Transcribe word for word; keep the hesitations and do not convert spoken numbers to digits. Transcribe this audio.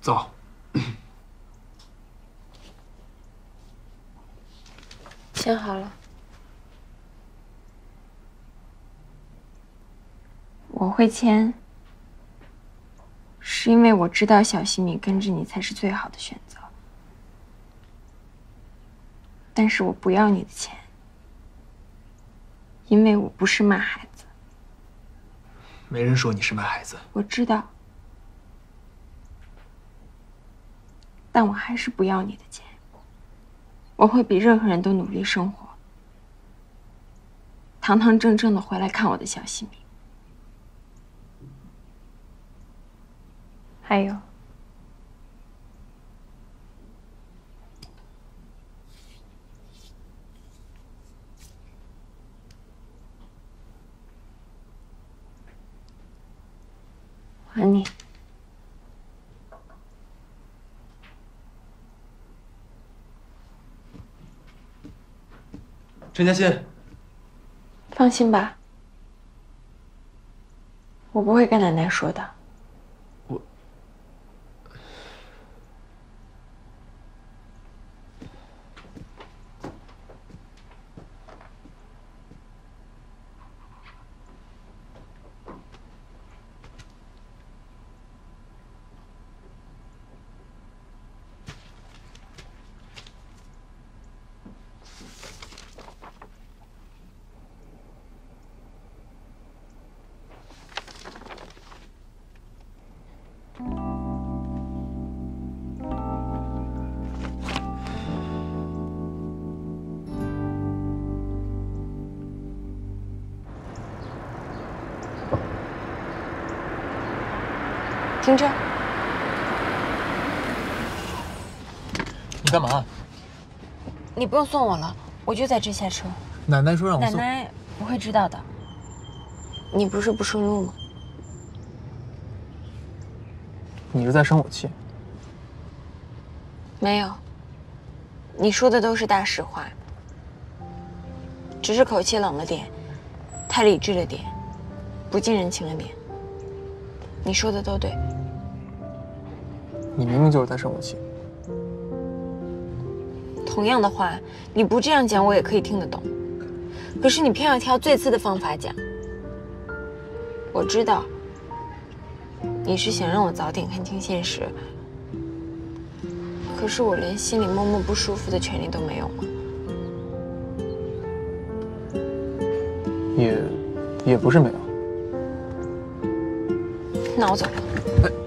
走。 签好了。我会签，是因为我知道小西米跟着你才是最好的选择。但是我不要你的钱，因为我不是卖孩子。 没人说你是卖孩子。 我知道，但我还是不要你的钱。我会比任何人都努力生活，堂堂正正的回来看我的小西米。还有，还你。 陈嘉欣， 放心吧，我不会跟奶奶说的。 我， 停车！ 你干嘛？ 你不用送我了，我就在这下车。 奶奶说让我送。 奶奶不会知道的。你不是不顺路吗？ 你是在生我气？ 没有，你说的都是大实话，只是口气冷了点，太理智了点，不近人情了点。你说的都对。 你明明就是在生我气。 同样的话，你不这样讲，我也可以听得懂。可是你偏要挑最次的方法讲。我知道，你是想让我早点看清现实。可是我连心里默默不舒服的权利都没有吗？ 也，也不是没有。 那我走了。